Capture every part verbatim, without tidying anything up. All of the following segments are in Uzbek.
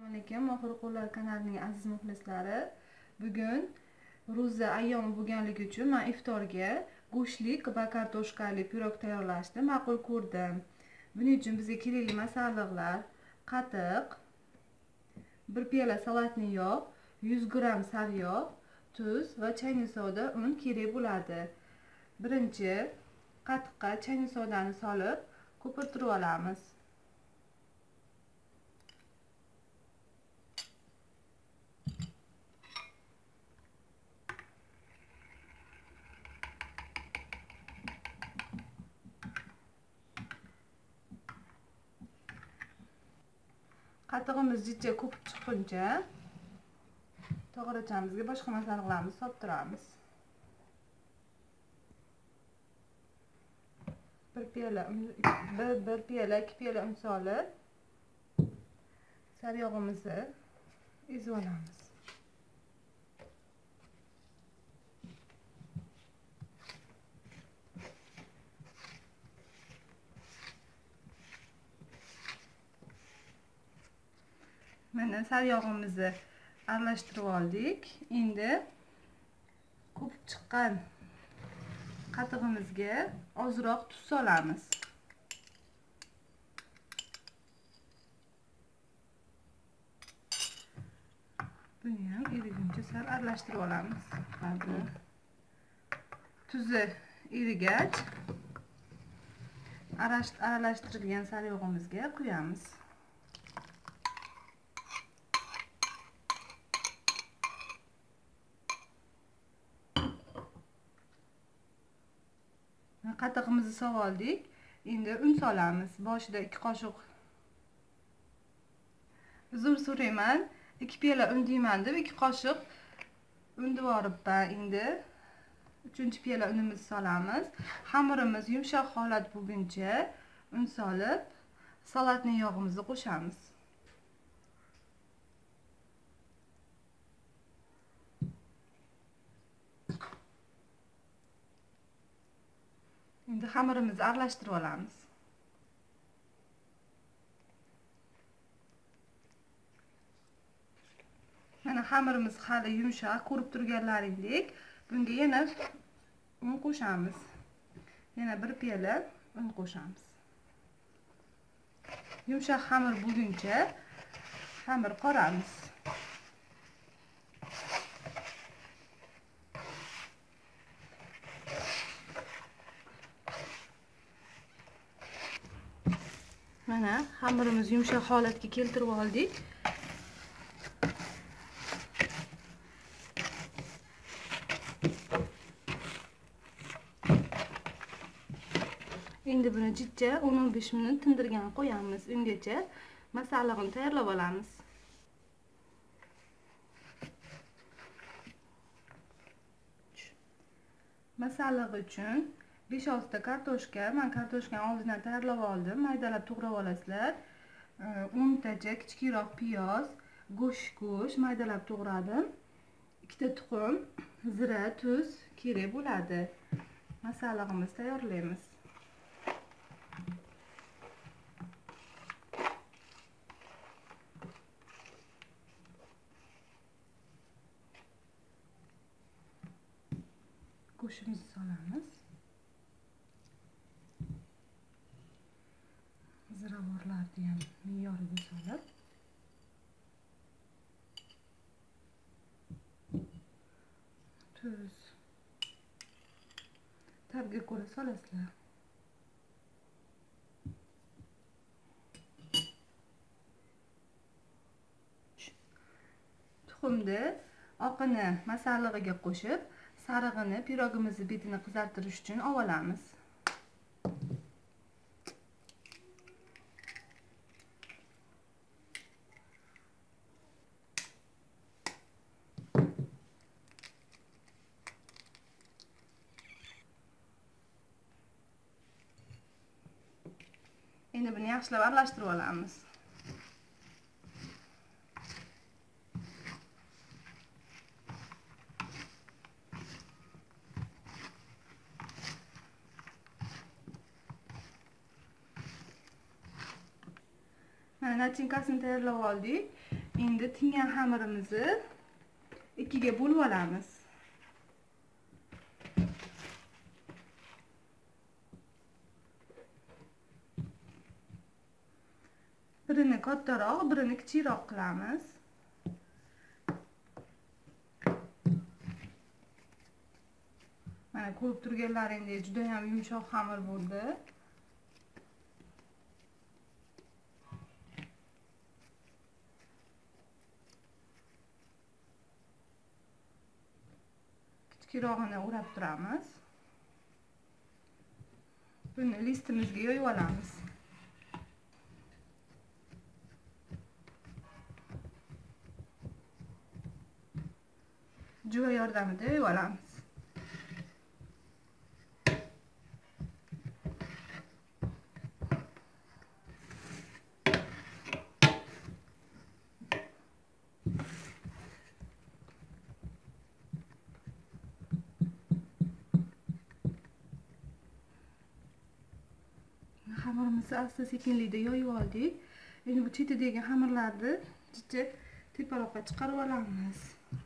Assalomu alaykum, Mohir qo'llar kanalining aziz muxlislari. Bugun ro'za ayyomi bo'lganligi uchun men iftorga go'shtlik va kartoshkali pirog tayyorlashni ma'qul ko'rdim. Buning uchun bizga kerakli masalliqlar: qatiq, bir piyola salatli yog', yuz gramm sariyog', tuz va chayni soda un kerak bo'ladi. Birinchi qatiqqa chayni sodani solib ko'pirtirib olamiz. Qatig'imiz jichcha ko'pib chiqquncha tog'orachamizga boshqa masalliqlarni solib bir piyola bir, bir piyola ikki piyola un solib sariyog'imizni ezib olamiz. Mana sariyog'imizni aralashtirib oldik. Endi ko'pib chiqqan qatig'imizga ozroq tuz solamiz. Buni ham eriguncha sal aralashtirib olamiz. Hadi. Tuzi erigach, aralashtirilgan sariyog'imizga quyamiz. Qatig'imizni solib oldik. Endi un solamiz. Boshida ikki qoshiq. Uzr so'rayman. ikki piyola un deyman deb ikki qoshiq un devoribman. Endi uchinchi piyola unimizni solamiz. Xamirimiz yumshoq holat bo'lguncha un solib, salatli yog'imizni qo'shamiz. Endi xamirimizni aralashtirib olamiz. Mana xamirimiz hali yumshoq, ko'rib turganlaringdek, bunga yana un qo'shamiz. Yana bir piyola un qo'shamiz. Yumshoq xamir bo'lguncha xamir qoramiz. Mana xamirimiz yumshoq holatga keltirib oldik. Endi buni jichcha o'n o'n besh minut tindirgan qo'yamiz. Ungacha masalliqni tayyorlab olamiz. Masalliq uchun besh olti kartoshka, men kartoshkani oldindan tayyorlab oldim. Maydalab to'g'rab olasizlar. o'ntacha kichikroq piyoz, go'sht go'sht maydalab to'g'radim. ikkita tuxum, zira, tuz kerak bo'ladi. Masalliqimizni tayyorlaymiz. Go'shtimizni solamiz. Ziravorlarni ham me'yoriga solib, tuz tabga ko'ra solasizlar. Tuxumni oqini masallig'iga qo'shib, sarig'ini pirogimizni betini qizartirish uchun olamiz. Endi buni yaxshilab aralashtirib olamiz. nachinkasini tayyorlab oldik. Endi tingan xamirimizni ikkiga bo'lib olamiz. Birini kattaroq, birini kichikroq qilamiz. Mana ko'rib turganlaringdek juda ham yumshoq xamir bo'ldi. Kichikroqini o'rab turamiz. Buni listimizga yoyib olamiz. Juva yordamida yoyib olamiz. Xamirimizni asta sekinlikda yoyib oldik. Endi bu chetidagi xamirlarni jicha teparoqqa chiqarib olamiz.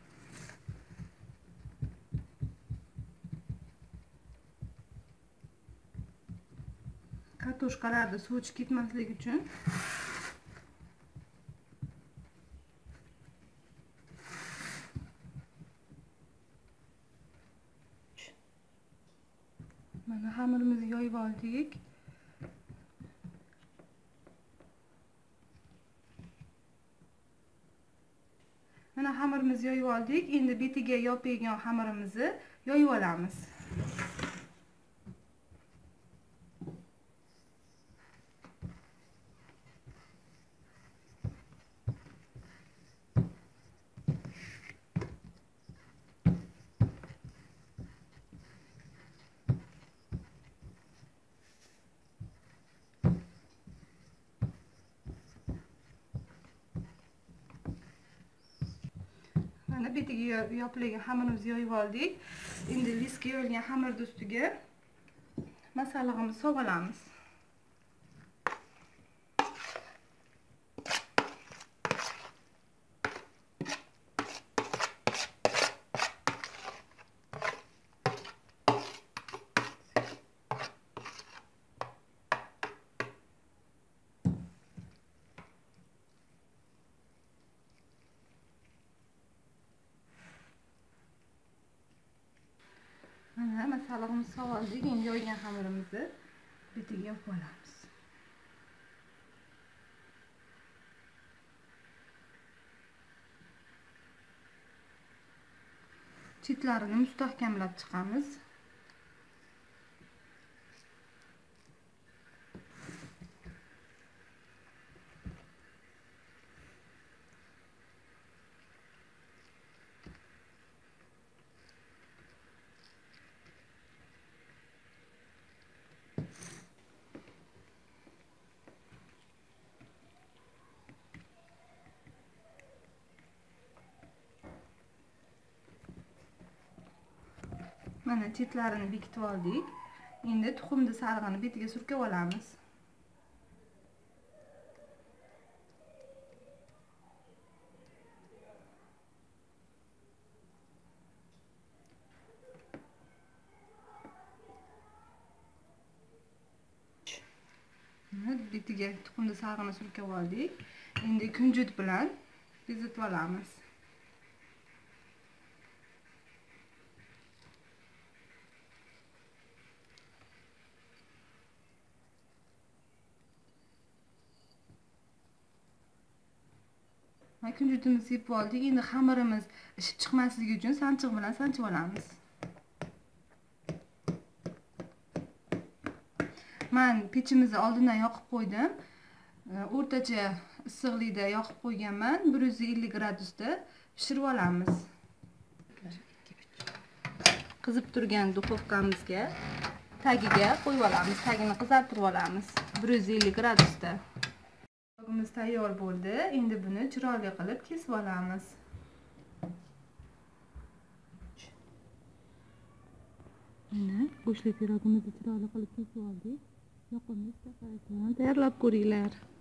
Kartoshkalarda suv chiqib ketmasligi uchun mana xamirimizni yoyib oldik. Mana xamirimizni yoyib oldik. Endi betiga yopilgan xamirimizni yoyib olamiz. Mana betiga yopilgan xamirimizni yoyib oldik. Endi liskga yoyilgan xamirning ustiga masallig'imizni solib olamiz. Mana masallig'imizni solib oldik. Endi yoygan xamirimizni betiga yopib olamiz. Chetlarini mustahkamlab chiqamiz. Mana chetlarini bekitib oldik. Endi tuxumni sarig'ini betiga surkab olamiz. Mana betiga tuxumni sarig'ini surkab oldik. Endi kunjut bilan bezatib olamiz. Kunjutimizni yeb oldik. Endi xamirimiz ishib chiqmasligi uchun sanchiq bilan sanchib olamiz. Men pechimizni oldindan yoqib qo'ydim. O'rtacha issiqlikda yoqib qo'yganman. bir yuz ellik gradusda pishirib olamiz. Qizib turgan duxovkamizga tagiga qo'yib olamiz. Tagini qizartirib olamiz bir yuz ellik gradusda. Pirogimiz tayyor bo'ldi. Endi buni chiroyli qilib kesib olamiz. Mana go'shtli pirogimizni chiroyli qilib kesib oldik. Yoqimli tayyorlab ko'ringlar.